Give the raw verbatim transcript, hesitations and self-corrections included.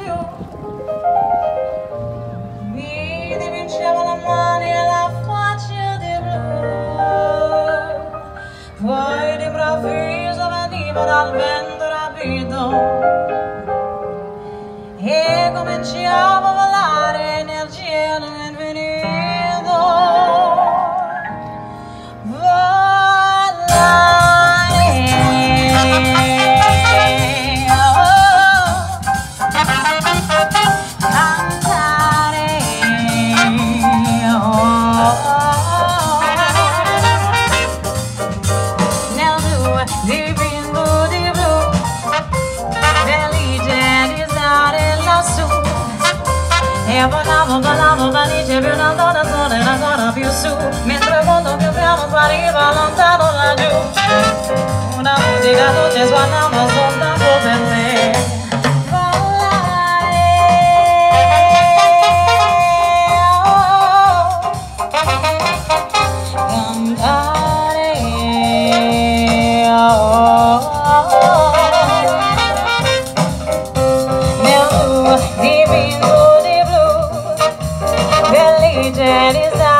più. Mi dipingeva la mano e la faccia di blu, poi d'improvviso veniva dal vento rapido e cominciavo a volare, energia all'infinito. E volavo, volavo, valigie più in alto da sole, ancora più su, mentre il mondo più piano spariva lontano laggiù. Una musica dolce suonava soltanto per me. Volare, oh, cantare, oh, oh, nel tuo dipinto di blu, felice di stare